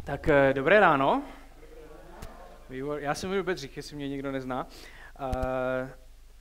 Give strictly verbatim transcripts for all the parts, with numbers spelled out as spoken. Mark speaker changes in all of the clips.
Speaker 1: Tak eh, dobré ráno. Výbor. Já jsem jmenuji Bedřich, jestli mě někdo nezná. Uh,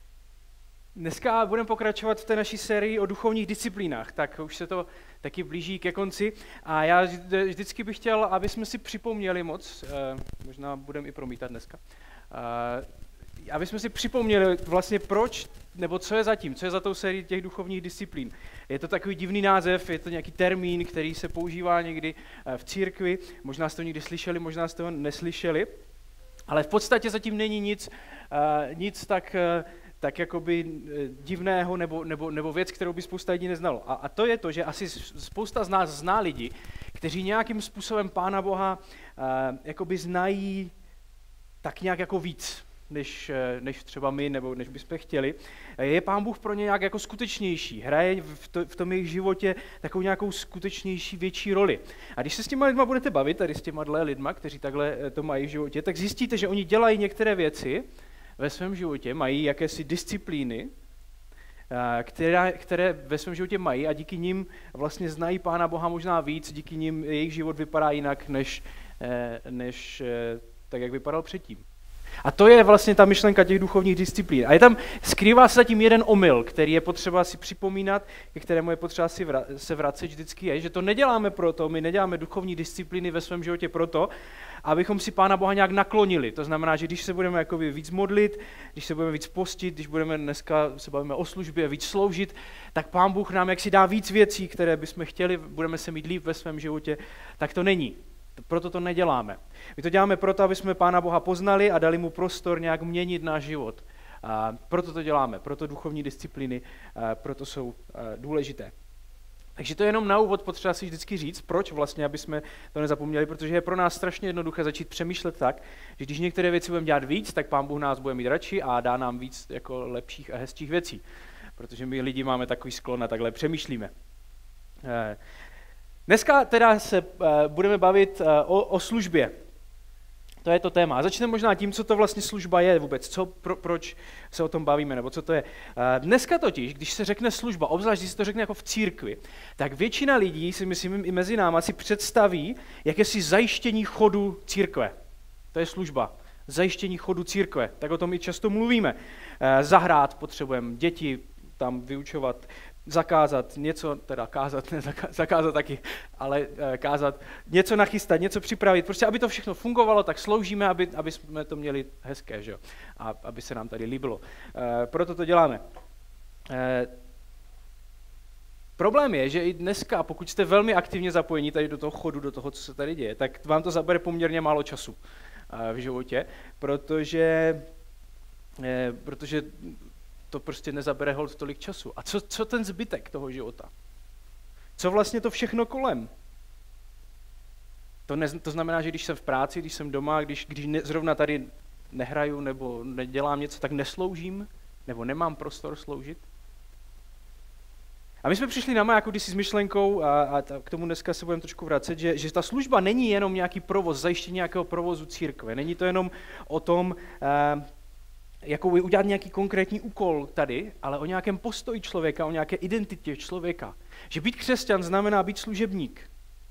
Speaker 1: dneska budeme pokračovat v té naší sérii o duchovních disciplínách, tak už se to taky blíží ke konci. A já vždycky bych chtěl, aby jsme si připomněli moc, uh, možná budeme i promítat dneska, uh, aby jsme si připomněli vlastně proč, nebo co je za tím, co je za tou sérií těch duchovních disciplín. Je to takový divný název, je to nějaký termín, který se používá někdy v církvi, možná jste to někdy slyšeli, možná jste ho neslyšeli, ale v podstatě zatím není nic, nic tak, tak jakoby divného nebo, nebo, nebo věc, kterou by spousta lidí neznalo. A, a to je to, že asi spousta z nás zná lidi, kteří nějakým způsobem Pána Boha jakoby znají tak nějak jako víc. Než, než třeba my, nebo než bychom chtěli. Je Pán Bůh pro ně nějak jako skutečnější, hraje v, to, v tom jejich životě takovou nějakou skutečnější, větší roli. A když se s těma lidma budete bavit, tady s těma lidma, kteří takhle to mají v životě, tak zjistíte, že oni dělají některé věci ve svém životě, mají jakési disciplíny, které, které ve svém životě mají a díky nim vlastně znají Pána Boha možná víc, díky nim jejich život vypadá jinak, než, než tak, jak vypadal předtím. A to je vlastně ta myšlenka těch duchovních disciplín. A je tam, skrývá se zatím jeden omyl, který je potřeba si připomínat, ke kterému je potřeba si vra- se vracet vždycky, je, že to neděláme proto, my neděláme duchovní disciplíny ve svém životě proto, abychom si Pána Boha nějak naklonili. To znamená, že když se budeme jakoby víc modlit, když se budeme víc postit, když budeme dneska se bavíme o službě, víc sloužit, tak Pán Bůh nám jaksi dá víc věcí, které bychom chtěli, budeme se mít líp ve svém životě, tak to není. Proto to neděláme. My to děláme proto, aby jsme Pána Boha poznali a dali mu prostor nějak měnit náš život. A proto to děláme, proto duchovní disciplíny, proto jsou důležité. Takže to je jenom na úvod potřeba si vždycky říct, proč vlastně, aby jsme to nezapomněli, protože je pro nás strašně jednoduché začít přemýšlet tak, že když některé věci budeme dělat víc, tak Pán Bůh nás bude mít radši a dá nám víc jako lepších a hezčích věcí. Protože my lidi máme takový sklon a takhle přemýšlíme. Dneska teda se uh, budeme bavit uh, o, o službě. To je to téma. A začneme možná tím, co to vlastně služba je vůbec, co, pro, proč se o tom bavíme, nebo co to je. Uh, dneska totiž, když se řekne služba, obzvlášť když se to řekne jako v církvi, tak většina lidí, si myslím i mezi námi, si představí jakési zajištění chodu církve. To je služba. Zajištění chodu církve. Tak o tom i často mluvíme. Uh, zahrát potřebujeme, děti tam vyučovat, zakázat něco, teda kázat, ne zakázat taky, ale e, kázat, něco nachystat, něco připravit, prostě aby to všechno fungovalo, tak sloužíme, aby, aby jsme to měli hezké, že jo, a aby se nám tady líbilo. E, proto to děláme. E, problém je, že i dneska, pokud jste velmi aktivně zapojení tady do toho chodu, do toho, co se tady děje, tak vám to zabere poměrně málo času e, v životě, protože, e, protože to prostě nezabere holt tolik času. A co, co ten zbytek toho života? Co vlastně to všechno kolem? To, ne, to znamená, že když jsem v práci, když jsem doma, když, když ne, zrovna tady nehraju nebo nedělám něco, tak nesloužím, nebo nemám prostor sloužit? A my jsme přišli na Majáku kdysi s myšlenkou, a, a k tomu dneska se budeme trošku vracet, že, že ta služba není jenom nějaký provoz, zajištění nějakého provozu církve. Není to jenom o tom, uh, jako udělat nějaký konkrétní úkol tady, ale o nějakém postoji člověka, o nějaké identitě člověka. Že být křesťan znamená být služebník.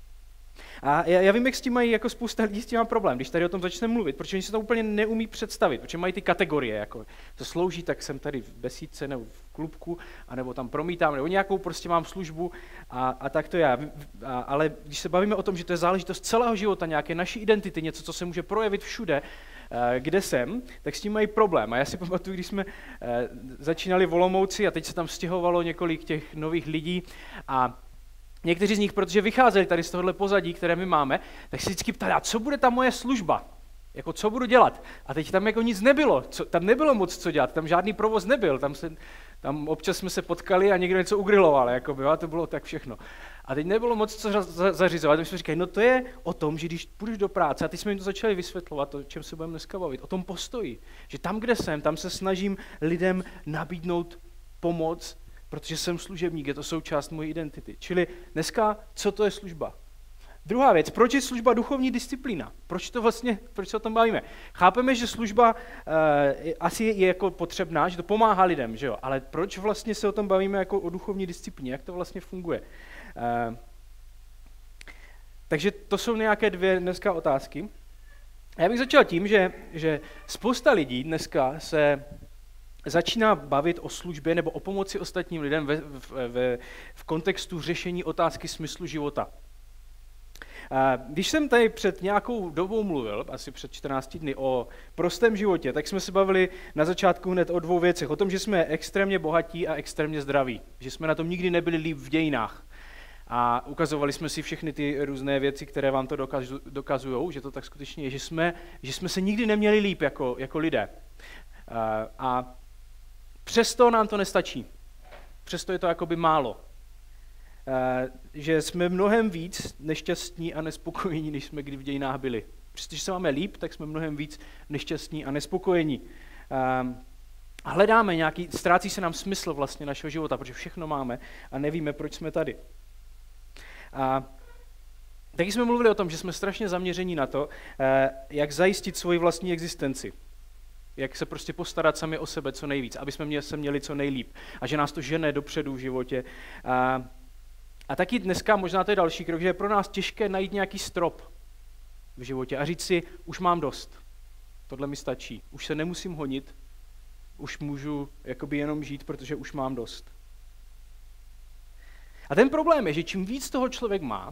Speaker 1: A já, já vím, jak s tím mají jako spousta lidí s tím má problém, když tady o tom začneme mluvit, protože oni se to úplně neumí představit, protože mají ty kategorie, jako to slouží, tak jsem tady v besídce nebo v klubku, anebo tam promítám, nebo nějakou prostě mám službu a, a tak to já. A, ale když se bavíme o tom, že to je záležitost celého života, nějaké naší identity, něco, co se může projevit všude, kde jsem, tak s tím mají problém. A já si pamatuju, když jsme začínali v Olomouci a teď se tam stěhovalo několik těch nových lidí a někteří z nich, protože vycházeli tady z tohohle pozadí, které my máme, tak si vždycky ptali, a co bude ta moje služba? Jako co budu dělat? A teď tam jako nic nebylo, co, tam nebylo moc co dělat, tam žádný provoz nebyl, tam, se, tam občas jsme se potkali a někdo něco ugriloval, jako by, a to bylo tak všechno. A teď nebylo moc co zařizovat, my jsme říkali, no to je o tom, že když půjdeš do práce, a teď jsme jim to začali vysvětlovat, o čem se budeme dneska bavit, o tom postoji, že tam, kde jsem, tam se snažím lidem nabídnout pomoc, protože jsem služebník, je to součást mojí identity. Čili dneska, co to je služba? Druhá věc, proč je služba duchovní disciplína? Proč to vlastně, proč se o tom bavíme? Chápeme, že služba uh, asi je jako potřebná, že to pomáhá lidem, že jo? Ale proč vlastně se o tom bavíme jako o duchovní disciplíně? Jak to vlastně funguje? Uh, Takže to jsou nějaké dvě dneska otázky. Já bych začal tím, že, že spousta lidí dneska se začíná bavit o službě nebo o pomoci ostatním lidem ve, ve, ve, v kontextu řešení otázky smyslu života. Když jsem tady před nějakou dobou mluvil, asi před čtrnácti dny, o prostém životě, tak jsme se bavili na začátku hned o dvou věcech. O tom, že jsme extrémně bohatí a extrémně zdraví. Že jsme na tom nikdy nebyli líp v dějinách. A ukazovali jsme si všechny ty různé věci, které vám to dokazují, že to tak skutečně je, že jsme, že jsme se nikdy neměli líp jako, jako lidé. A, a přesto nám to nestačí. Přesto je to jakoby málo. Že jsme mnohem víc nešťastní a nespokojení, než jsme kdy v dějinách byli. Přestože se máme líp, tak jsme mnohem víc nešťastní a nespokojení. A hledáme nějaký, ztrácí se nám smysl vlastně našeho života, protože všechno máme a nevíme, proč jsme tady. A taky jsme mluvili o tom, že jsme strašně zaměření na to, jak zajistit svoji vlastní existenci. Jak se prostě postarat sami o sebe co nejvíc, aby jsme se měli co nejlíp. A že nás to žene dopředu v životě. A A taky dneska, možná to je další krok, že je pro nás těžké najít nějaký strop v životě a říct si, už mám dost, tohle mi stačí, už se nemusím honit, už můžu jakoby jenom žít, protože už mám dost. A ten problém je, že čím víc toho člověk má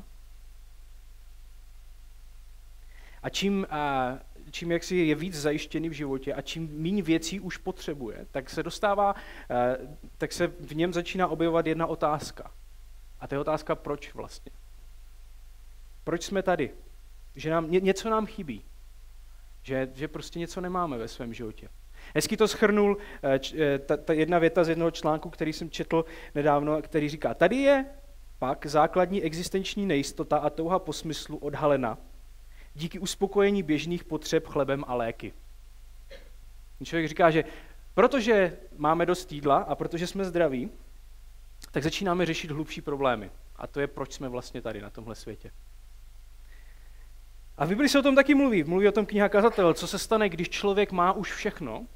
Speaker 1: a čím, a čím jaksi je víc zajištěný v životě a čím méně věcí už potřebuje, tak se dostává, tak se v něm začíná objevovat jedna otázka. A to je otázka, proč vlastně. Proč jsme tady? Že nám, ně, něco nám chybí. Že, že prostě něco nemáme ve svém životě. Hezky to shrnul ta, ta jedna věta z jednoho článku, který jsem četl nedávno, který říká, tady je pak základní existenční nejistota a touha po smyslu odhalena díky uspokojení běžných potřeb chlebem a léky. Člověk říká, že protože máme dost jídla a protože jsme zdraví, tak začínáme řešit hlubší problémy. A to je, proč jsme vlastně tady na tomhle světě. A v Biblii se o tom taky mluví. Mluví o tom kniha Kazatel, co se stane, když člověk má už všechno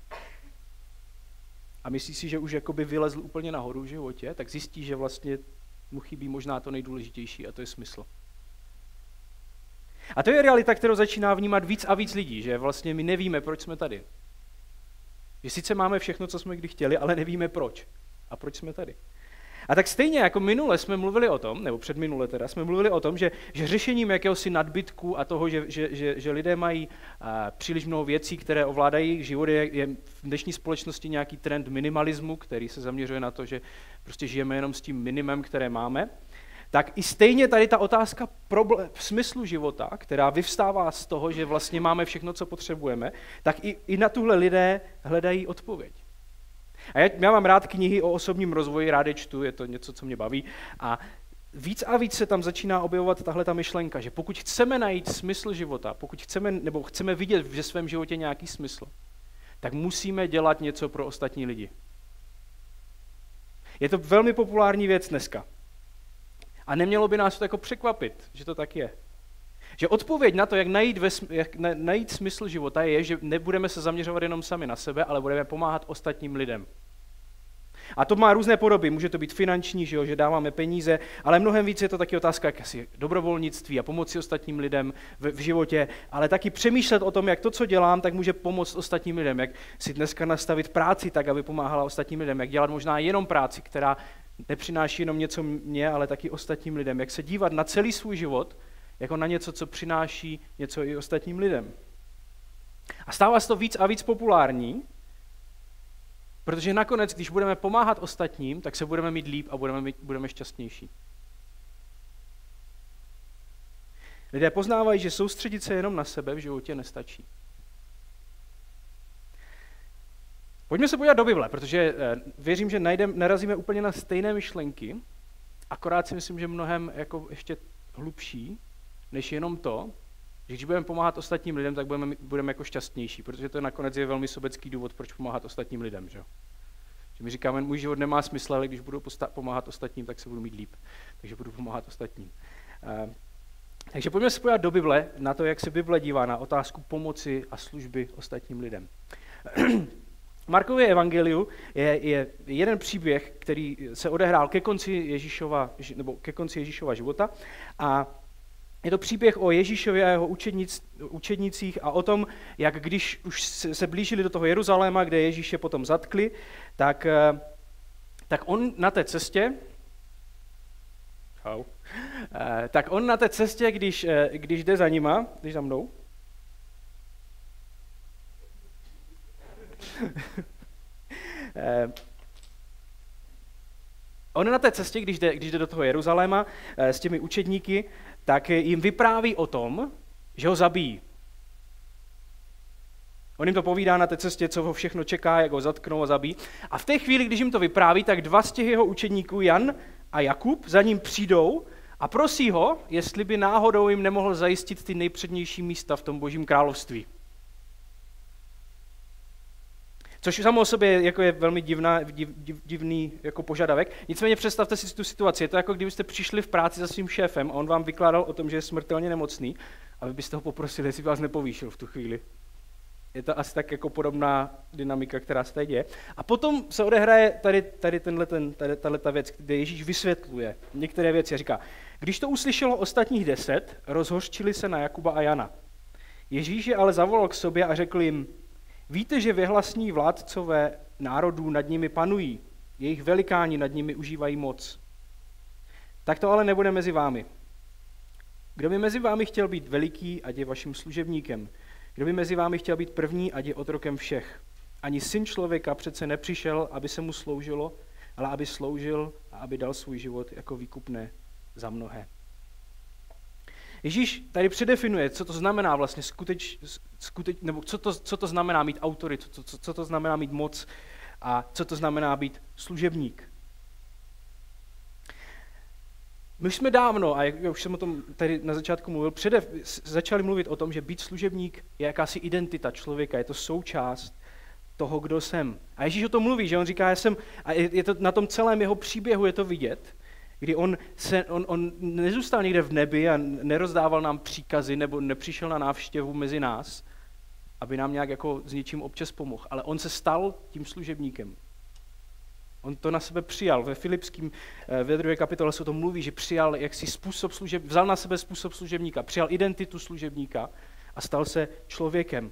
Speaker 1: a myslí si, že už jakoby vylezl úplně nahoru v životě, tak zjistí, že vlastně mu chybí možná to nejdůležitější a to je smysl. A to je realita, kterou začíná vnímat víc a víc lidí, že vlastně my nevíme, proč jsme tady. Že sice máme všechno, co jsme kdy chtěli, ale nevíme proč. A proč jsme tady. A tak stejně jako minule jsme mluvili o tom, nebo předminule teda, jsme mluvili o tom, že, že řešením jakéhosi nadbytku a toho, že, že, že, že lidé mají a, příliš mnoho věcí, které ovládají život, je, je v dnešní společnosti nějaký trend minimalismu, který se zaměřuje na to, že prostě žijeme jenom s tím minimem, které máme, tak i stejně tady ta otázka problém, smyslu života, která vyvstává z toho, že vlastně máme všechno, co potřebujeme, tak i, i na tuhle lidé hledají odpověď. A já, já mám rád knihy o osobním rozvoji, rád je čtu, je to něco, co mě baví. A víc a víc se tam začíná objevovat tahle ta myšlenka, že pokud chceme najít smysl života, pokud chceme, nebo chceme vidět ve svém životě nějaký smysl, tak musíme dělat něco pro ostatní lidi. Je to velmi populární věc dneska. A nemělo by nás to jako překvapit, že to tak je. Že odpověď na to, jak najít, ve, jak najít smysl života, je, že nebudeme se zaměřovat jenom sami na sebe, ale budeme pomáhat ostatním lidem. A to má různé podoby. Může to být finanční, že, jo, že dáváme peníze, ale mnohem víc je to taky otázka jakési dobrovolnictví a pomoci ostatním lidem v, v životě, ale taky přemýšlet o tom, jak to, co dělám, tak může pomoct ostatním lidem, jak si dneska nastavit práci tak, aby pomáhala ostatním lidem, jak dělat možná jenom práci, která nepřináší jenom něco mně, ale taky ostatním lidem, jak se dívat na celý svůj život jako na něco, co přináší něco i ostatním lidem. A stává se to víc a víc populární, protože nakonec, když budeme pomáhat ostatním, tak se budeme mít líp a budeme, mít, budeme šťastnější. Lidé poznávají, že soustředit se jenom na sebe v životě nestačí. Pojďme se podívat do Bible, protože věřím, že najdem, narazíme úplně na stejné myšlenky, akorát si myslím, že mnohem jako ještě hlubší, než jenom to, že když budeme pomáhat ostatním lidem, tak budeme, budeme jako šťastnější, protože to nakonec je velmi sobecký důvod, proč pomáhat ostatním lidem. Že, že my říkáme, můj život nemá smysl, ale když budu posta- pomáhat ostatním, tak se budu mít líp. Takže budu pomáhat ostatním. Uh, takže pojďme se podívat do Bible, na to, jak se Bible dívá na otázku pomoci a služby ostatním lidem. Markově evangeliu je, je jeden příběh, který se odehrál ke konci Ježíšova, nebo ke konci Ježíšova života a Je to příběh o Ježíšově a jeho učednic, učednicích a o tom, jak když už se blížili do toho Jeruzaléma, kde Ježíše potom zatkli, tak, tak on na té cestě, How. tak on na té cestě, když, když jde za nima, když za mnou, on na té cestě, když jde, když jde do toho Jeruzaléma s těmi učedníky, tak jim vypráví o tom, že ho zabijí. On jim to povídá na té cestě, co ho všechno čeká, jak ho zatknou a zabijí. A v té chvíli, když jim to vypráví, tak dva z těch jeho učedníků, Jan a Jakub, za ním přijdou a prosí ho, jestli by náhodou jim nemohl zajistit ty nejpřednější místa v tom Božím království. Což samo o sobě jako je velmi divná, div, div, divný jako požadavek. Nicméně představte si tu situaci. Je to jako kdybyste přišli v práci za svým šéfem a on vám vykládal o tom, že je smrtelně nemocný a vy byste ho poprosili, jestli vás nepovýšil v tu chvíli. Je to asi tak jako podobná dynamika, která se tady děje. A potom se odehraje tady, tady, tenhle, ten, tady tato věc, kde Ježíš vysvětluje některé věci a říká, když to uslyšelo ostatních deset, rozhořčili se na Jakuba a Jana. Ježíš je ale zavolal k sobě a řekl jim, víte, že vyhlasní vládcové národů nad nimi panují, jejich velikáni nad nimi užívají moc. Tak to ale nebude mezi vámi. Kdo by mezi vámi chtěl být veliký, ať je vaším služebníkem. Kdo by mezi vámi chtěl být první, ať je otrokem všech. Ani syn člověka přece nepřišel, aby se mu sloužilo, ale aby sloužil a aby dal svůj život jako výkupné za mnohé. Ježíš tady předefinuje, co to znamená vlastně skuteč, skuteč, nebo co to, co to znamená mít autoritu, co, co, co to znamená mít moc a co to znamená být služebník. My už jsme dávno, a já už jsem o tom tady na začátku mluvil, předev, začali mluvit o tom, že být služebník je jakási identita člověka, je to součást toho, kdo jsem. A Ježíš o tom mluví, že on říká, já jsem, a je, je to na tom celém jeho příběhu je to vidět, kdy on, se, on, on nezůstal někde v nebi a nerozdával nám příkazy nebo nepřišel na návštěvu mezi nás, aby nám nějak jako s něčím občas pomohl, ale on se stal tím služebníkem. On to na sebe přijal. Ve Filipském ve druhé kapitole se o tom mluví, že přijal jaksi způsob služeb, vzal na sebe způsob služebníka, přijal identitu služebníka a stal se člověkem.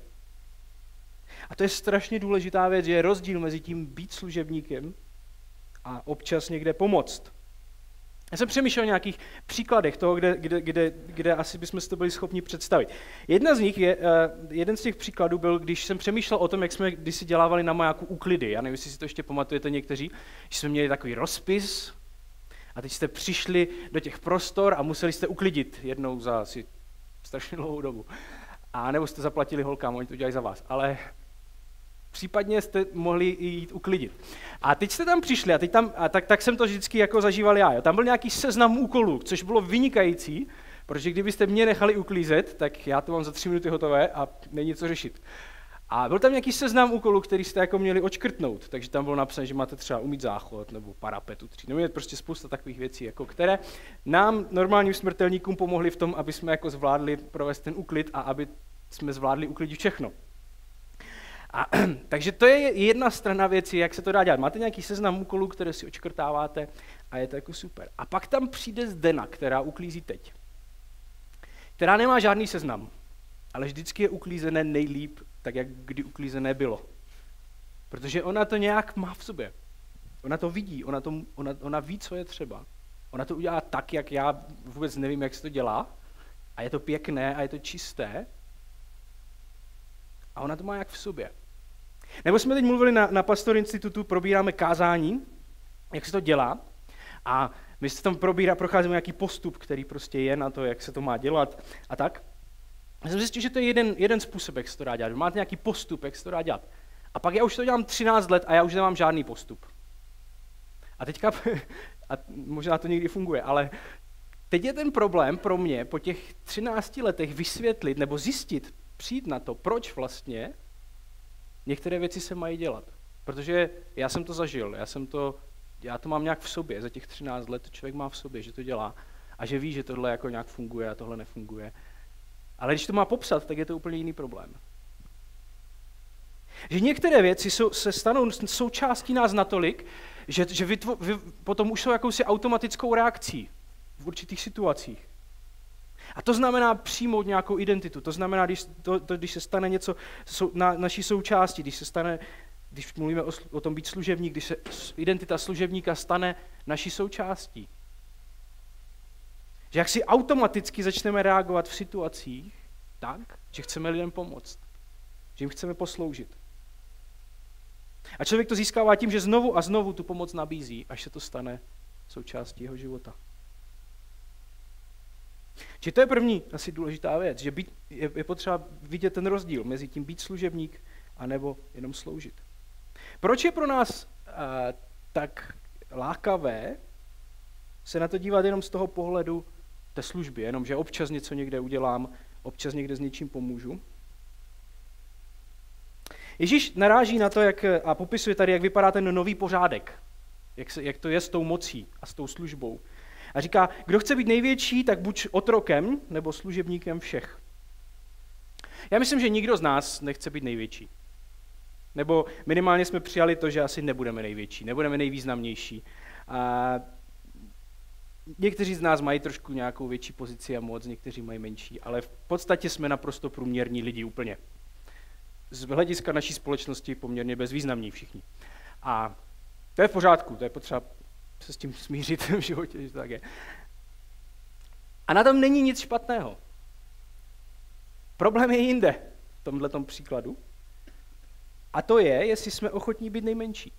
Speaker 1: A to je strašně důležitá věc, že je rozdíl mezi tím být služebníkem a občas někde pomoct. Já jsem přemýšlel o nějakých příkladech toho, kde, kde, kde, kde asi bychom si to byli schopni představit. Jedna z nich je, jeden z těch příkladů byl, když jsem přemýšlel o tom, jak jsme kdysi dělávali na majáku úklidy. Já nevím, jestli si to ještě pamatujete někteří, že jsme měli takový rozpis a teď jste přišli do těch prostor a museli jste uklidit jednou za asi strašně dlouhou dobu. A nebo jste zaplatili holkám, oni to dělají za vás. Ale případně jste mohli jít uklidit. A teď jste tam přišli a, teď tam, a tak, tak jsem to vždycky jako zažíval já. Jo. Tam byl nějaký seznam úkolů, což bylo vynikající, protože kdybyste mě nechali uklízet, tak já to mám za tři minuty hotové a není co řešit. A byl tam nějaký seznam úkolů, který jste jako měli odškrtnout, takže tam bylo napsané, že máte třeba umýt záchod nebo parapet utřít. Nebo je prostě spousta takových věcí, jako které nám, normálním smrtelníkům, pomohly v tom, aby jsme jako zvládli provést ten úklid a aby jsme zvládli uklidit všechno. A, takže to je jedna strana věci, jak se to dá dělat. Máte nějaký seznam úkolů, které si očkrtáváte a je to jako super. A pak tam přijde Zdena, která uklízí teď. Která nemá žádný seznam, ale vždycky je uklízené nejlíp, tak jak kdy uklízené bylo. Protože ona to nějak má v sobě. Ona to vidí, ona, to, ona, ona ví, co je třeba. Ona to udělá tak, jak já vůbec nevím, jak se to dělá. A je to pěkné a je to čisté. A ona to má jak v sobě. Nebo jsme teď mluvili na, na Pastor Institutu, probíráme kázání, jak se to dělá. A my se tam probírá, procházíme nějaký postup, který prostě je na to, jak se to má dělat a tak. Já jsem zjistil, že to je jeden, jeden způsob, jak se to dá dělat. Vy máte nějaký postup, jak se to dá dělat. A pak já už to dělám třináct let a já už nemám žádný postup. A teďka, a možná to někdy funguje, ale teď je ten problém pro mě po těch třinácti letech vysvětlit nebo zjistit, přijít na to, proč vlastně některé věci se mají dělat. Protože já jsem to zažil, já, jsem to, já to mám nějak v sobě, za těch třináct let člověk má v sobě, že to dělá a že ví, že tohle jako nějak funguje a tohle nefunguje. Ale když to má popsat, tak je to úplně jiný problém. Že některé věci jsou, se stanou součástí nás natolik, že, že vytvo, vy, potom už jsou jakousi automatickou reakcí v určitých situacích. A to znamená přijmout nějakou identitu. To znamená, když, to, to, když se stane něco sou, na naší součástí, když se stane, když mluvíme o, o tom být služebník, když se identita služebníka stane naší součástí. Že jak si automaticky začneme reagovat v situacích tak, že chceme lidem pomoct. Že jim chceme posloužit. A člověk to získává tím, že znovu a znovu tu pomoc nabízí, až se to stane součástí jeho života. Čiže to je první asi důležitá věc, že být, je, je potřeba vidět ten rozdíl mezi tím být služebník a nebo jenom sloužit. Proč je pro nás uh, tak lákavé se na to dívat jenom z toho pohledu té služby, jenom že občas něco někde udělám, občas někde s něčím pomůžu? Ježíš naráží na to, jak, a popisuje tady, jak vypadá ten nový pořádek, jak, se, jak to je s tou mocí a s tou službou. A říká, kdo chce být největší, tak buď otrokem nebo služebníkem všech. Já myslím, že nikdo z nás nechce být největší. Nebo minimálně jsme přijali to, že asi nebudeme největší, nebudeme nejvýznamnější. A někteří z nás mají trošku nějakou větší pozici a moc, někteří mají menší, ale v podstatě jsme naprosto průměrní lidi úplně. Z hlediska naší společnosti poměrně bezvýznamní všichni. A to je v pořádku, to je potřeba se s tím smířit v životě, že to tak je. A na tom není nic špatného. Problém je jinde, v tomhletom příkladu. A to je, jestli jsme ochotní být nejmenší.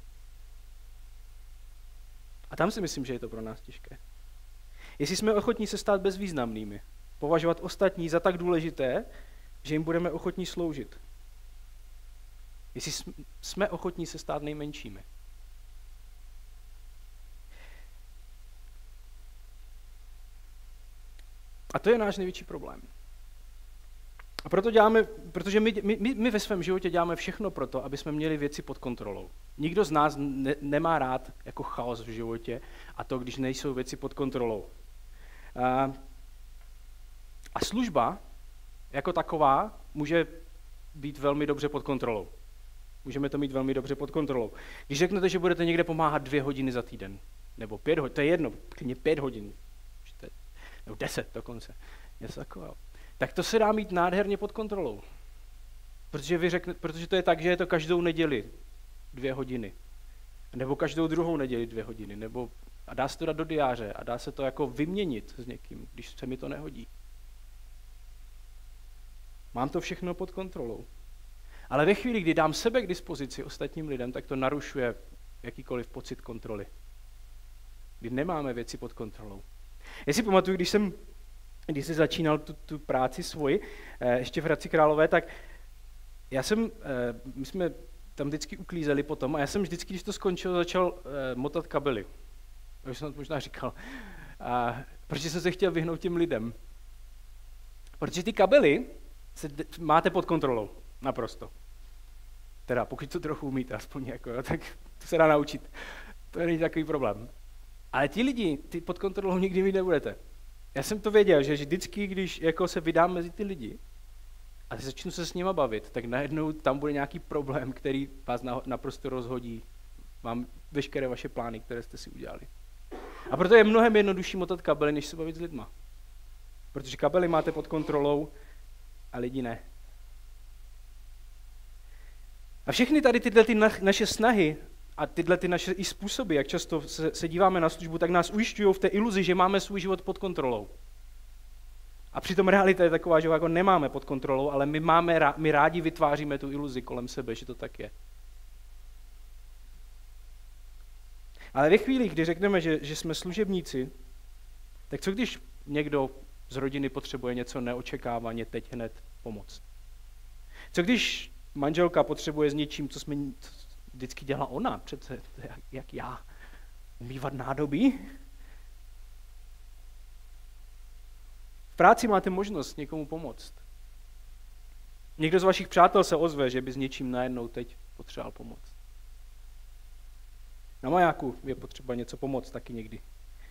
Speaker 1: A tam si myslím, že je to pro nás těžké. Jestli jsme ochotní se stát bezvýznamnými, považovat ostatní za tak důležité, že jim budeme ochotní sloužit. Jestli jsme ochotní se stát nejmenšími. A to je náš největší problém. A proto děláme, protože my, my, my ve svém životě děláme všechno proto, aby jsme měli věci pod kontrolou. Nikdo z nás ne, nemá rád jako chaos v životě a to, když nejsou věci pod kontrolou. A, a služba jako taková může být velmi dobře pod kontrolou. Můžeme to mít velmi dobře pod kontrolou. Když řeknete, že budete někde pomáhat dvě hodiny za týden, nebo pět hodin, to je jedno, klidně pět hodin, nebo deset dokonce, něco takového, tak to se dá mít nádherně pod kontrolou. Protože, vy řekne, protože to je tak, že je to každou neděli dvě hodiny, nebo každou druhou neděli dvě hodiny, nebo a dá se to dát do diáře a dá se to jako vyměnit s někým, když se mi to nehodí. Mám to všechno pod kontrolou. Ale ve chvíli, kdy dám sebe k dispozici ostatním lidem, tak to narušuje jakýkoliv pocit kontroly. Kdy nemáme věci pod kontrolou. Já si pamatuju, když jsem, když jsem začínal tu, tu práci svoji, eh, ještě v Hradci Králové, tak já jsem, eh, my jsme tam vždycky uklízeli potom a já jsem vždycky, když to skončilo, začal eh, motat kabely. Už jsem to možná říkal. A, protože jsem se chtěl vyhnout těm lidem. Protože ty kabely se, máte pod kontrolou. Naprosto. Teda, pokud to trochu umíte, aspoň jako, jo, tak to se dá naučit. To není takový problém. Ale ti lidi, ty pod kontrolou nikdy mít nebudete. Já jsem to věděl, že vždycky, když jako se vydám mezi ty lidi a začnu se s nima bavit, tak najednou tam bude nějaký problém, který vás naprosto rozhodí. Mám veškeré vaše plány, které jste si udělali. A proto je mnohem jednodušší motat kabely, než se bavit s lidma. Protože kabely máte pod kontrolou a lidi ne. A všechny tady tyhle ty naše snahy a tyhle ty naše i způsoby, jak často se, se díváme na službu, tak nás ujišťují v té iluzi, že máme svůj život pod kontrolou. A přitom realita je taková, že ho jako nemáme pod kontrolou, ale my, máme, my rádi vytváříme tu iluzi kolem sebe, že to tak je. Ale ve chvíli, kdy řekneme, že, že jsme služebníci, tak co když někdo z rodiny potřebuje něco neočekávaně teď hned pomoct? Co když manželka potřebuje s něčím, co jsme vždycky dělala ona, přece jak, jak já, umývat nádobí? V práci máte možnost někomu pomoct. Někdo z vašich přátel se ozve, že by s něčím najednou teď potřeboval pomoct. Na majáku je potřeba něco pomoct taky někdy.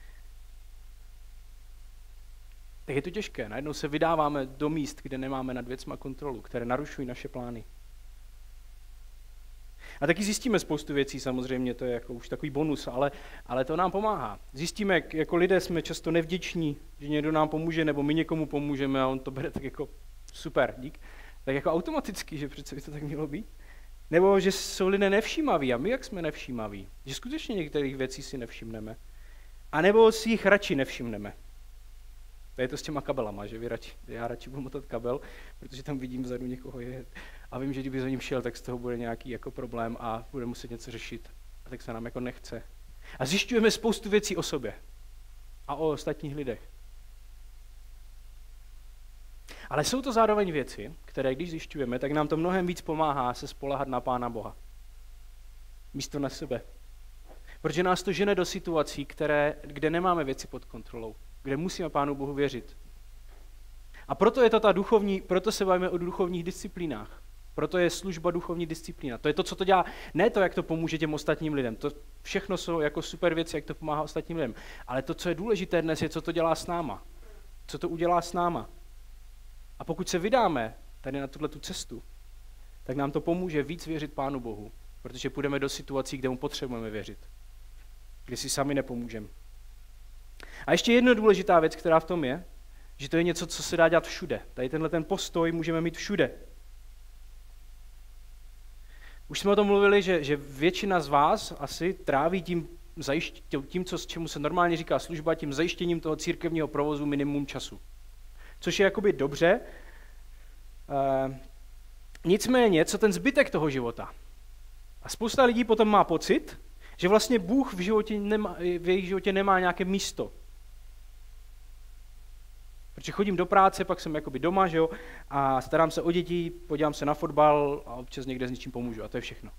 Speaker 1: Tak je to těžké. Najednou se vydáváme do míst, kde nemáme nad věcma kontrolu, které narušují naše plány. A taky zjistíme spoustu věcí, samozřejmě, to je jako už takový bonus, ale, ale to nám pomáhá. Zjistíme, jak jako lidé jsme často nevděční, že někdo nám pomůže, nebo my někomu pomůžeme a on to bere tak jako super, dík. Tak jako automaticky, že přece by to tak mělo být. Nebo že jsou lidé nevšímaví a my jak jsme nevšímaví, že skutečně některých věcí si nevšimneme. A nebo si jich radši nevšimneme. To je to s těma kabelama, že vy radši, já radši budu motat kabel, protože tam vidím vzadu někoho je a vím, že kdyby za ním šel, tak z toho bude nějaký jako problém a bude muset něco řešit. A tak se nám jako nechce. A zjišťujeme spoustu věcí o sobě a o ostatních lidech. Ale jsou to zároveň věci, které když zjišťujeme, tak nám to mnohem víc pomáhá se spoléhat na Pána Boha. Místo na sebe. Protože nás to žene do situací, které, kde nemáme věci pod kontrolou, kde musíme Pánu Bohu věřit. A proto je to ta duchovní, proto se bavíme o duchovních disciplínách. Proto je služba duchovní disciplína. To je to, co to dělá, ne to, jak to pomůže těm ostatním lidem. To všechno jsou jako super věci, jak to pomáhá ostatním lidem. Ale to, co je důležité dnes, je, co to dělá s náma. Co to udělá s náma. A pokud se vydáme tady na tuto cestu, tak nám to pomůže víc věřit Pánu Bohu, protože půjdeme do situací, kde mu potřebujeme věřit. Kde si sami nepomůžeme. A ještě jedna důležitá věc, která v tom je, že to je něco, co se dá dělat všude. Tady tenhle ten postoj můžeme mít všude. Už jsme o tom mluvili, že, že většina z vás asi tráví tím, zajišť, tím co, čemu se normálně říká služba, tím zajištěním toho církevního provozu minimum času. Což je jakoby dobře. E, nicméně, co ten zbytek toho života? A spousta lidí potom má pocit, že vlastně Bůh v, životě nemá, v jejich životě nemá nějaké místo. Protože chodím do práce, pak jsem jakoby doma, že jo, a starám se o děti, podívám se na fotbal a občas někde s něčím pomůžu a to je všechno.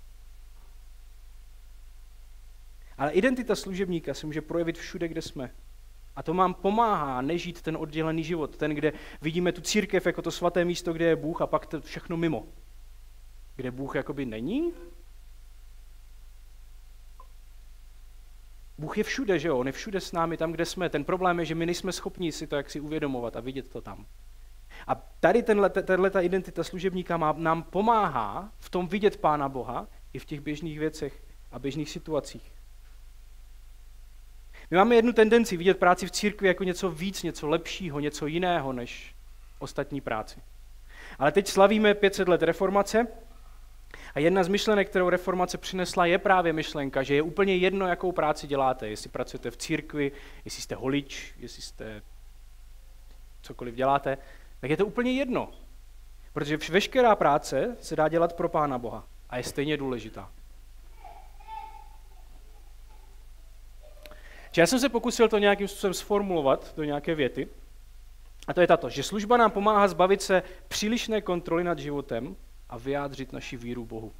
Speaker 1: Ale identita služebníka se může projevit všude, kde jsme. A to nám pomáhá nežít ten oddělený život, ten, kde vidíme tu církev jako to svaté místo, kde je Bůh a pak to všechno mimo. Kde Bůh jakoby není. Bůh je všude, že jo? On je všude s námi, tam, kde jsme. Ten problém je, že my nejsme schopni si to jaksi uvědomovat a vidět to tam. A tady tato identita služebníka má, nám pomáhá v tom vidět Pána Boha i v těch běžných věcech a běžných situacích. My máme jednu tendenci vidět práci v církvi jako něco víc, něco lepšího, něco jiného než ostatní práci. Ale teď slavíme pět set let reformace a jedna z myšlenek, kterou reformace přinesla, je právě myšlenka, že je úplně jedno, jakou práci děláte, jestli pracujete v církvi, jestli jste holič, jestli jste cokoliv děláte, tak je to úplně jedno. Protože veškerá práce se dá dělat pro Pána Boha a je stejně důležitá. Já jsem se pokusil to nějakým způsobem sformulovat do nějaké věty. A to je tato, že služba nám pomáhá zbavit se přílišné kontroly nad životem a vyjádřit naši víru Bohu.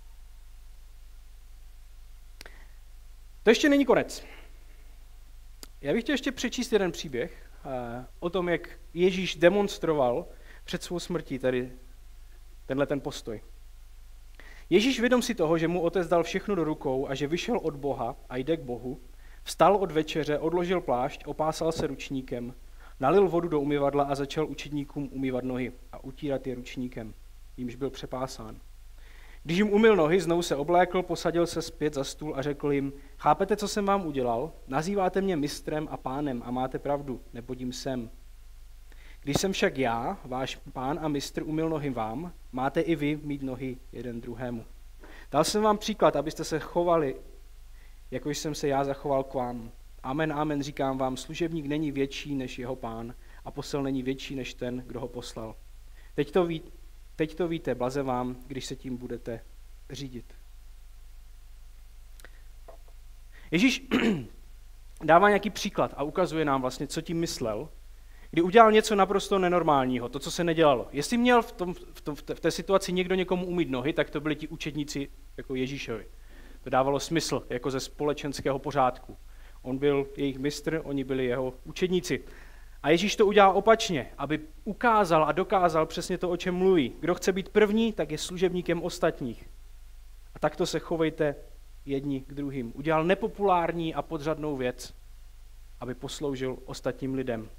Speaker 1: To ještě není konec. Já bych chtěl ještě přečíst jeden příběh eh, o tom, jak Ježíš demonstroval před svou smrtí tady tenhle ten postoj. Ježíš vědom si toho, že mu otec dal všechno do rukou a že vyšel od Boha a jde k Bohu, vstal od večeře, odložil plášť, opásal se ručníkem, nalil vodu do umyvadla a začal učedníkům umývat nohy a utírat je ručníkem, jímž byl přepásán. Když jim umyl nohy, znovu se oblékl, posadil se zpět za stůl a řekl jim, chápete, co jsem vám udělal? Nazýváte mě mistrem a pánem a máte pravdu, neboť jim jsem. Když jsem však já, váš pán a mistr, umyl nohy vám, máte i vy mít nohy jeden druhému. Dal jsem vám příklad, abyste se chovali, jako jsem se já zachoval k vám. Amen, amen, říkám vám, služebník není větší než jeho pán a posel není větší než ten, kdo ho poslal. Teď to, ví, teď to víte, blaze vám, když se tím budete řídit. Ježíš dává nějaký příklad a ukazuje nám vlastně, co tím myslel, kdy udělal něco naprosto nenormálního, to, co se nedělalo. Jestli měl v, tom, v, tom, v té situaci někdo někomu umýt nohy, tak to byli ti učedníci jako Ježíšovi. To dávalo smysl, jako ze společenského pořádku. On byl jejich mistr, oni byli jeho učedníci. A Ježíš to udělal opačně, aby ukázal a dokázal přesně to, o čem mluví. Kdo chce být první, tak je služebníkem ostatních. A takto se chovejte jedni k druhým. Udělal nepopulární a podřadnou věc, aby posloužil ostatním lidem.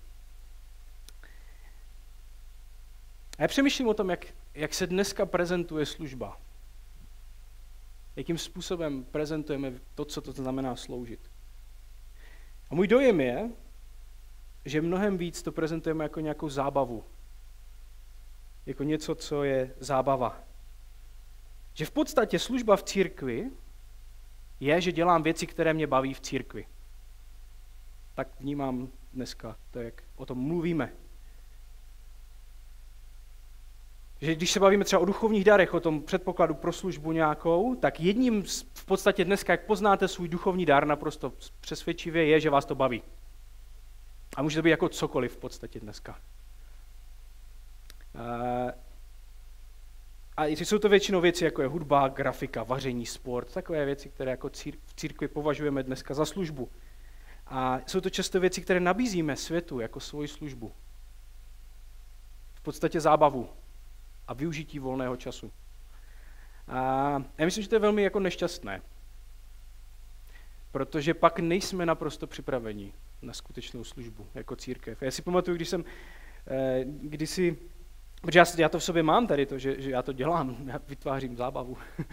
Speaker 1: A já přemýšlím o tom, jak, jak se dneska prezentuje služba. Jakým způsobem prezentujeme to, co to znamená sloužit. A můj dojem je, že mnohem víc to prezentujeme jako nějakou zábavu. Jako něco, co je zábava. Že v podstatě služba v církvi je, že dělám věci, které mě baví v církvi. Tak vnímám dneska to, jak o tom mluvíme. Že když se bavíme třeba o duchovních darech, o tom předpokladu pro službu nějakou, tak jedním z, v podstatě dneska, jak poznáte svůj duchovní dar naprosto přesvědčivě, je, že vás to baví. A může to být jako cokoliv v podstatě dneska. A jsou to většinou věci, jako je hudba, grafika, vaření, sport, takové věci, které jako v církvi považujeme dneska za službu. A jsou to často věci, které nabízíme světu jako svoji službu. V podstatě zábavu a využití volného času. A já myslím, že to je velmi jako nešťastné, protože pak nejsme naprosto připraveni na skutečnou službu jako církev. Já si pamatuju, když jsem eh, kdysi, protože já, já to v sobě mám tady, to, že, že já to dělám, já vytvářím zábavu.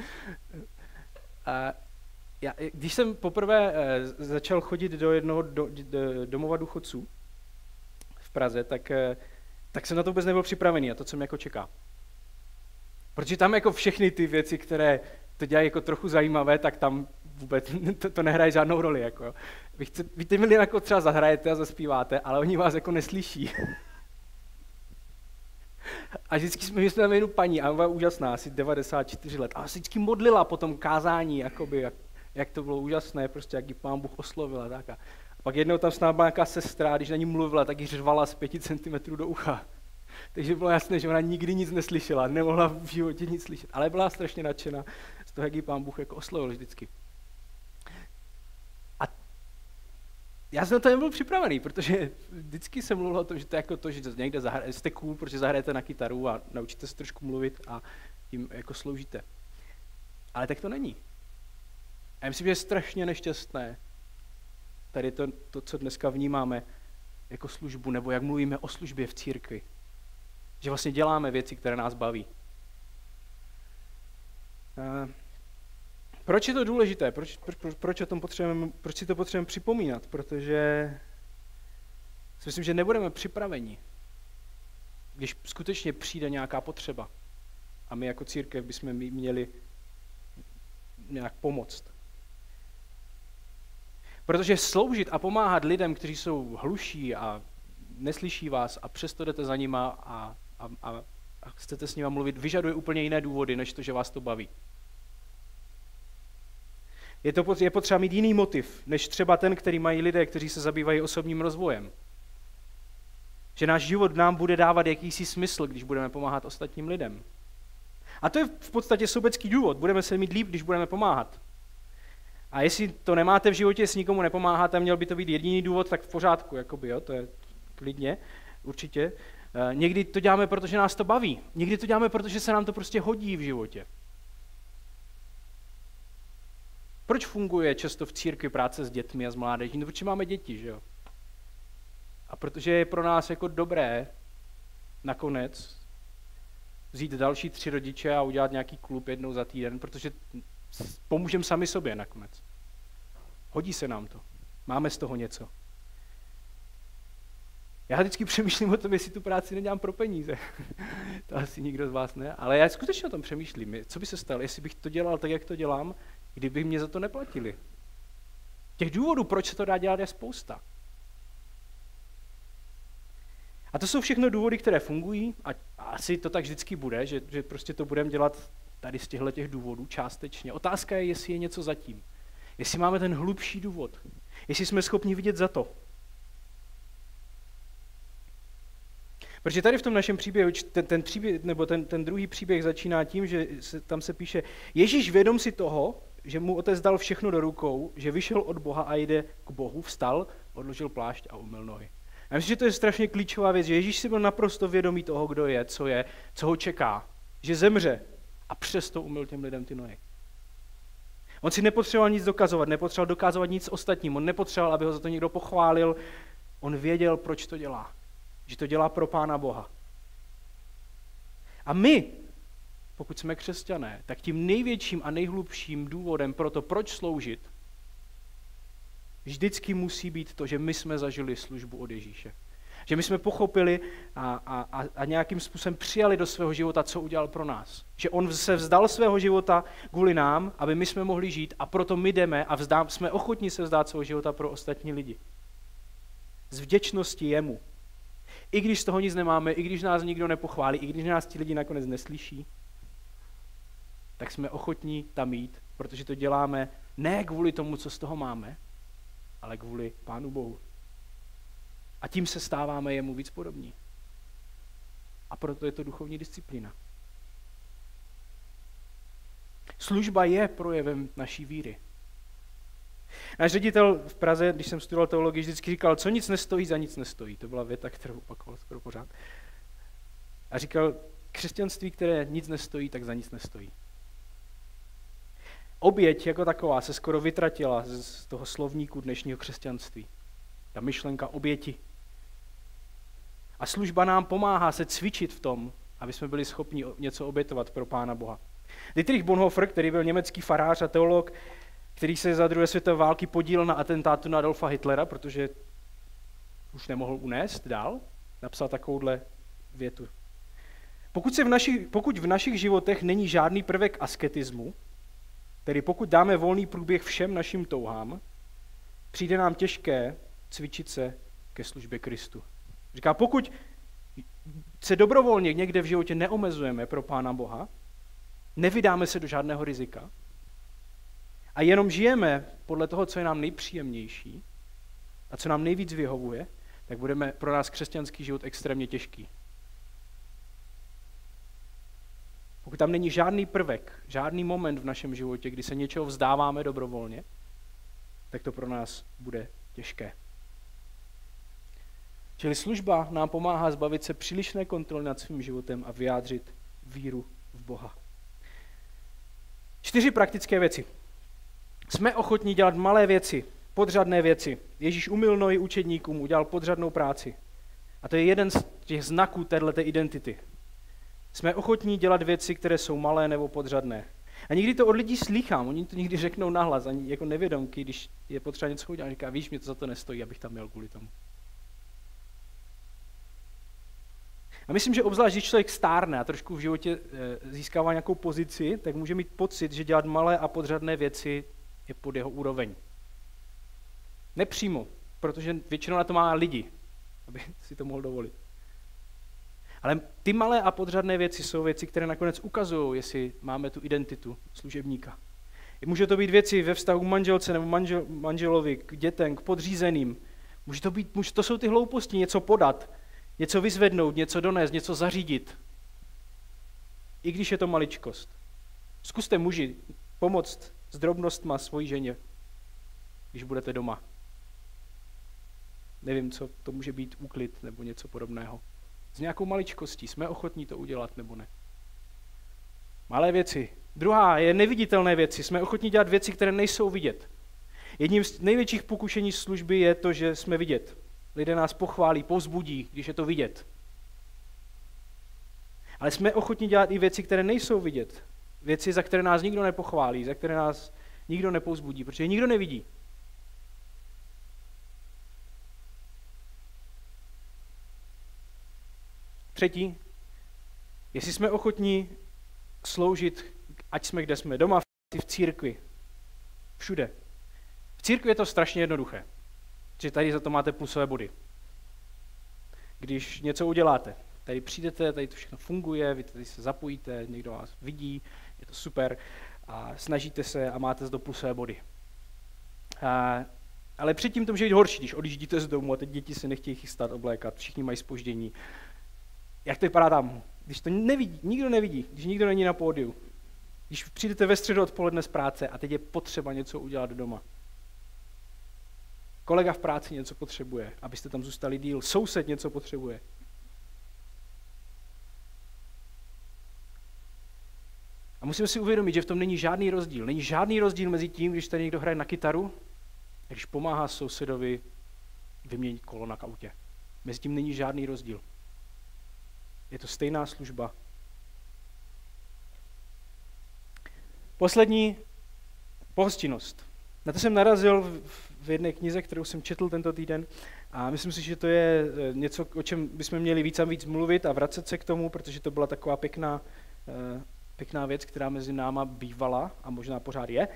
Speaker 1: A já, když jsem poprvé eh, začal chodit do jednoho do, do, domova důchodců v Praze, tak, eh, tak jsem na to vůbec nebyl připravený a to, co mě jako čeká. Protože tam jako všechny ty věci, které to dělají jako trochu zajímavé, tak tam vůbec to, to nehraje žádnou roli. Jako. Vy, chce, vy ty milí jako třeba zahrajete a zaspíváte, ale oni vás jako neslyší. A vždycky jsme, my jsme tam jednu paní, a ona byla úžasná, asi devadesát čtyři let, a se vždycky modlila po tom kázání, jakoby, jak, jak to bylo úžasné, prostě jak ji Pán Bůh oslovil a tak. A pak jednou tam s námi byla nějaká sestra, když na ní mluvila, tak ji řvala z pěti centimetrů do ucha. Takže bylo jasné, že ona nikdy nic neslyšela, nemohla v životě nic slyšet, ale byla strašně nadšená z toho, jak ji Pán Bůh jako oslovil vždycky. A já jsem na to nebyl připravený, protože vždycky jsem mluvil o tom, že to je jako to, že někde zahraje, jste cool, protože zahrajete na kytaru a naučíte se trošku mluvit a tím jako sloužíte. Ale tak to není. A já myslím, že je strašně nešťastné tady to, to, co dneska vnímáme jako službu, nebo jak mluvíme o službě v církvi. Že vlastně děláme věci, které nás baví. A proč je to důležité? Proč, pro, proč, o tom potřebujeme, proč si to potřebujeme připomínat? Protože si myslím, že nebudeme připraveni, když skutečně přijde nějaká potřeba. A my jako církev bychom měli nějak pomoct. Protože sloužit a pomáhat lidem, kteří jsou hluší a neslyší vás a přesto jdete za nima a, a, a, a chcete s nima mluvit, vyžaduje úplně jiné důvody, než to, že vás to baví. Je, to, je potřeba mít jiný motiv, než třeba ten, který mají lidé, kteří se zabývají osobním rozvojem. Že náš život nám bude dávat jakýsi smysl, když budeme pomáhat ostatním lidem. A to je v podstatě sobecký důvod. Budeme se mít líp, když budeme pomáhat. A jestli to nemáte v životě, jestli nikomu nepomáháte, měl by to být jediný důvod, tak v pořádku, jakoby, jo, to je klidně, určitě. E, někdy to děláme, protože nás to baví. Někdy to děláme, protože se nám to prostě hodí v životě. Proč funguje často v církvi práce s dětmi a s mládeží? No, protože máme děti, že jo? A protože je pro nás jako dobré nakonec vzít další tři rodiče a udělat nějaký klub jednou za týden, protože pomůžeme sami sobě nakonec. Hodí se nám to. Máme z toho něco. Já vždycky přemýšlím o tom, jestli tu práci nedělám pro peníze. To asi nikdo z vás ne, ale já skutečně o tom přemýšlím. Co by se stalo, jestli bych to dělal tak, jak to dělám, kdyby mě za to neplatili. Těch důvodů, proč se to dá dělat, je spousta. A to jsou všechno důvody, které fungují a asi to tak vždycky bude, že, že prostě to budeme dělat tady z těchto těch důvodů částečně. Otázka je, jestli je něco zatím. Jestli máme ten hlubší důvod. Jestli jsme schopni vidět za to. Protože tady v tom našem příběhu, ten, ten, příběh, nebo ten, ten druhý příběh začíná tím, že se, tam se píše, Ježíš vědom si toho, že mu otec dal všechno do rukou, že vyšel od Boha a jde k Bohu, vstal, odložil plášť a umyl nohy. Já myslím, že to je strašně klíčová věc, že Ježíš si byl naprosto vědomý toho, kdo je, co je, co ho čeká, že zemře a přesto umyl těm lidem ty nohy. On si nepotřeboval nic dokazovat, nepotřeboval dokazovat nic ostatním, on nepotřeboval, aby ho za to někdo pochválil, on věděl, proč to dělá, že to dělá pro Pána Boha. A my pokud jsme křesťané, tak tím největším a nejhlubším důvodem pro to, proč sloužit, vždycky musí být to, že my jsme zažili službu od Ježíše. Že my jsme pochopili a, a, a nějakým způsobem přijali do svého života, co udělal pro nás. Že on se vzdal svého života kvůli nám, aby my jsme mohli žít, a proto my jdeme a vzdám, jsme ochotní se vzdát svého života pro ostatní lidi. Z vděčnosti jemu. I když z toho nic nemáme, i když nás nikdo nepochválí, i když nás ti lidi nakonec neslyší, tak jsme ochotní tam jít, protože to děláme ne kvůli tomu, co z toho máme, ale kvůli Pánu Bohu. A tím se stáváme jemu víc podobní. A proto je to duchovní disciplína. Služba je projevem naší víry. Náš ředitel v Praze, když jsem studoval teologii, vždycky říkal, co nic nestojí, za nic nestojí. To byla věta, kterou opakoval skoro pořád. A říkal, křesťanství, které nic nestojí, tak za nic nestojí. Oběť jako taková se skoro vytratila z toho slovníku dnešního křesťanství. Ta myšlenka oběti. A služba nám pomáhá se cvičit v tom, aby jsme byli schopni něco obětovat pro Pána Boha. Dietrich Bonhoeffer, který byl německý farář a teolog, který se za druhé světové války podílel na atentátu na Adolfa Hitlera, protože už nemohl unést dál, napsal takovouhle větu. Pokud, se v našich, pokud v našich životech není žádný prvek asketismu, tedy pokud dáme volný průběh všem našim touhám, přijde nám těžké cvičit se ke službě Kristu. Říká, pokud se dobrovolně někde v životě neomezujeme pro Pána Boha, nevydáme se do žádného rizika a jenom žijeme podle toho, co je nám nejpříjemnější a co nám nejvíc vyhovuje, tak budeme pro nás křesťanský život extrémně těžký. Pokud tam není žádný prvek, žádný moment v našem životě, kdy se něčeho vzdáváme dobrovolně, tak to pro nás bude těžké. Čili služba nám pomáhá zbavit se přílišné kontroly nad svým životem a vyjádřit víru v Boha. Čtyři praktické věci. Jsme ochotní dělat malé věci, podřadné věci. Ježíš umyl nohy učedníkům, udělal podřadnou práci. A to je jeden z těch znaků téhleté identity. Jsme ochotní dělat věci, které jsou malé nebo podřadné. A někdy to od lidí slýchám, oni to někdy řeknou nahlas, ani jako nevědomky, když je potřeba něco udělat, říká, víš, mě to za to nestojí, abych tam měl kvůli tomu. A myslím, že obzvlášť, když člověk stárne a trošku v životě získává nějakou pozici, tak může mít pocit, že dělat malé a podřadné věci je pod jeho úroveň. Nepřímo, protože většinou na to má lidi, aby si to mohl dovolit. Ale ty malé a podřadné věci jsou věci, které nakonec ukazují, jestli máme tu identitu služebníka. Může to být věci ve vztahu k manželce nebo manžel, manželovi, k dětem, k podřízeným. Může to být, může, to jsou ty hlouposti, něco podat, něco vyzvednout, něco donést, něco zařídit. I když je to maličkost. Zkuste muži pomoct s drobnostma svojí ženě, když budete doma. Nevím, co to může být, úklid nebo něco podobného. S nějakou maličkostí. Jsme ochotní to udělat nebo ne? Malé věci. Druhá je neviditelné věci. Jsme ochotní dělat věci, které nejsou vidět. Jedním z největších pokušení služby je to, že jsme vidět. Lidé nás pochválí, povzbudí, když je to vidět. Ale jsme ochotní dělat i věci, které nejsou vidět. Věci, za které nás nikdo nepochválí, za které nás nikdo nepovzbudí, protože je nikdo nevidí. Třetí, jestli jsme ochotní sloužit, ať jsme kde jsme, doma, v církvi, všude. V církvi je to strašně jednoduché, že tady za to máte plusové body. Když něco uděláte, tady přijdete, tady to všechno funguje, vy tady se zapojíte, někdo vás vidí, je to super a snažíte se a máte zde plusové body. A, ale předtím to může být horší, když odjíždíte z domu a teď děti se nechtějí chystat, oblékat, všichni mají zpoždění. Jak to vypadá tam? Když to nevidí, nikdo nevidí, když nikdo není na pódiu. Když přijdete ve středu odpoledne z práce a teď je potřeba něco udělat doma. Kolega v práci něco potřebuje, abyste tam zůstali díl. Soused něco potřebuje. A musíme si uvědomit, že v tom není žádný rozdíl. Není žádný rozdíl mezi tím, když tady někdo hraje na kytaru, a když pomáhá sousedovi vyměnit kolo na autě. Mezi tím není žádný rozdíl. Je to stejná služba. Poslední, pohostinnost. Na to jsem narazil v jedné knize, kterou jsem četl tento týden a myslím si, že to je něco, o čem bychom měli víc a víc mluvit a vracet se k tomu, protože to byla taková pěkná, pěkná věc, která mezi náma bývala a možná pořád je,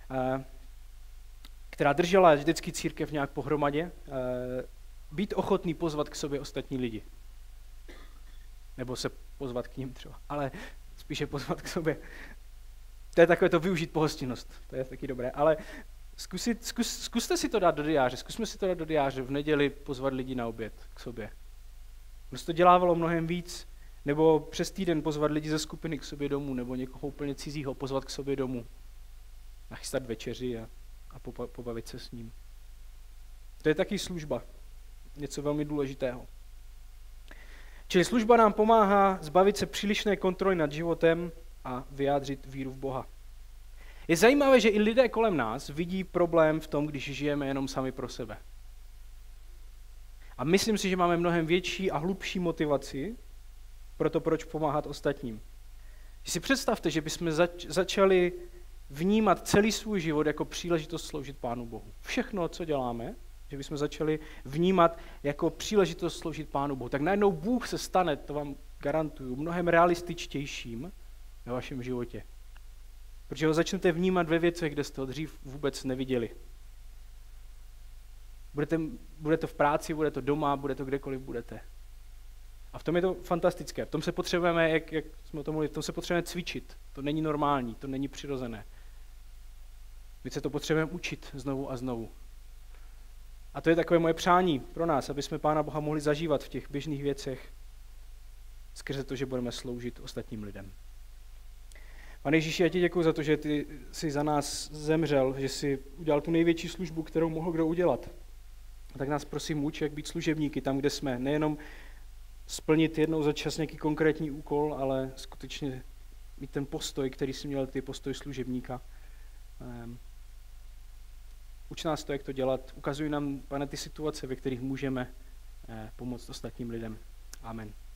Speaker 1: která držela vždycky církev nějak pohromadě, být ochotný pozvat k sobě ostatní lidi. Nebo se pozvat k ním třeba, ale spíše pozvat k sobě. To je takové to využít pohostinnost, to je taky dobré, ale zkusit, zkus, zkuste si to dát do diáře, zkusme si to dát do diáře v neděli pozvat lidi na oběd k sobě. Ono to dělávalo mnohem víc, nebo přes týden pozvat lidi ze skupiny k sobě domů, nebo někoho úplně cizího pozvat k sobě domů, nachystat večeři a, a pobavit se s ním. To je taky služba, něco velmi důležitého. Čili služba nám pomáhá zbavit se přílišné kontroly nad životem a vyjádřit víru v Boha. Je zajímavé, že i lidé kolem nás vidí problém v tom, když žijeme jenom sami pro sebe. A myslím si, že máme mnohem větší a hlubší motivaci pro to, proč pomáhat ostatním. Když si představte, že bychom zač- začali vnímat celý svůj život jako příležitost sloužit Pánu Bohu. Všechno, co děláme, že bychom začali vnímat jako příležitost sloužit Pánu Bohu. Tak najednou Bůh se stane, to vám garantuju, mnohem realističtějším ve vašem životě. Protože ho začnete vnímat ve věcech, kde jste ho dřív vůbec neviděli. Budete, bude to v práci, bude to doma, bude to kdekoliv budete. A v tom je to fantastické. V tom se potřebujeme, jak, jak jsme o tom mluvili, v tom se potřebujeme cvičit. To není normální, to není přirozené. My se to potřebujeme učit znovu a znovu. A to je takové moje přání pro nás, aby jsme Pána Boha mohli zažívat v těch běžných věcech skrze to, že budeme sloužit ostatním lidem. Pane Ježíši, já ti děkuji za to, že ty jsi za nás zemřel, že jsi udělal tu největší službu, kterou mohl kdo udělat. A tak nás prosím uč, jak být služebníky tam, kde jsme. Nejenom splnit jednou za čas nějaký konkrétní úkol, ale skutečně mít ten postoj, který jsi měl, ty postoj služebníka. Um, uč nás to, jak to dělat. Ukazuj nám, Pane, ty situace, ve kterých můžeme eh, pomoct ostatním lidem. Amen.